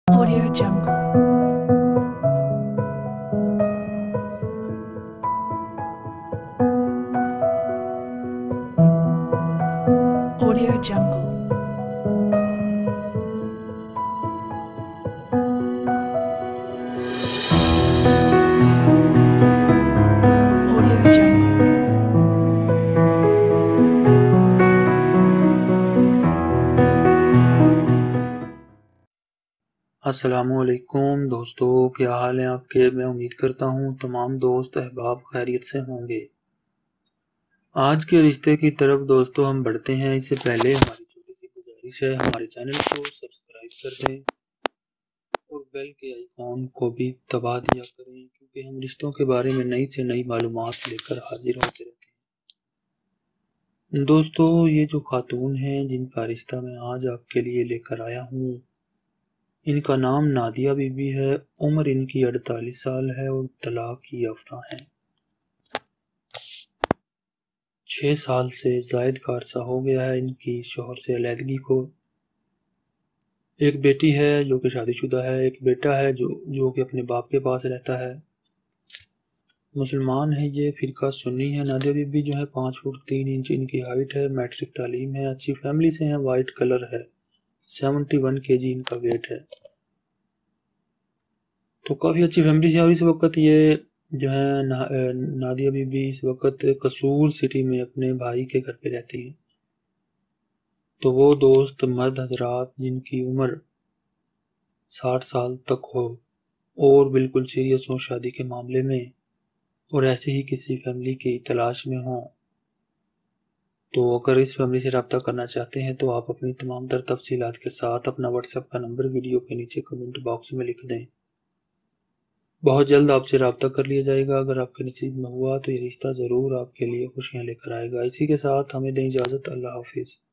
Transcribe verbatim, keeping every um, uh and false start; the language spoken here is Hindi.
Audio Jungle. Audio Jungle. Audio Jungle. अस्सलामुअलैकुम दोस्तों, क्या हाल है आपके। मैं उम्मीद करता हूँ तमाम दोस्त अहबाब खैरियत से होंगे। आज के रिश्ते की तरफ दोस्तों हम बढ़ते हैं। इससे पहले हमारी छोटी सी गुजारिश है, हमारे चैनल को सब्सक्राइब कर दें और बेल के आइकॉन को भी दबा दिया करें, क्योंकि हम रिश्तों के बारे में नई से नई मालूमात लेकर हाजिर होते रहते हैं। दोस्तों, ये जो खातून हैं जिनका रिश्ता मैं आज आपके लिए लेकर आया हूँ, इनका नाम नादिया बीबी है। उम्र इनकी अड़तालीस साल है और तलाक की याफ्ता हैं। छः साल से जायद का अरसा हो गया है इनकी शौहर से अलहदगी को। एक बेटी है जो कि शादीशुदा है, एक बेटा है जो जो कि अपने बाप के पास रहता है। मुसलमान है ये, फिरका सुन्नी है। नादिया बीबी जो है पाँच फुट तीन इंच इनकी हाइट है, मैट्रिक तालीम है, अच्छी फैमिली से है, वाइट कलर है, सेवेंटी वन के जी इनका वेट है। तो काफ़ी अच्छी फैमिली से। और इस वक्त ये जो है ना, नादिया बीबी इस वक्त कसूर सिटी में अपने भाई के घर पे रहती हैं। तो वो दोस्त मर्द हजरात जिनकी उम्र साठ साल तक हो और बिल्कुल सीरियस हो शादी के मामले में, और ऐसे ही किसी फैमिली की तलाश में हों, तो अगर इस फैमिली से रब्ता करना चाहते हैं तो आप अपनी तमाम तर तफसीलात के साथ अपना व्हाट्सएप का नंबर वीडियो के नीचे कमेंट बॉक्स में लिख दें। बहुत जल्द आपसे रब्ता कर लिया जाएगा। अगर आपके नसीब में हुआ तो ये रिश्ता ज़रूर आपके लिए खुशियाँ लेकर आएगा। इसी के साथ हमें दें इजाज़त। अल्लाह हाफिज़।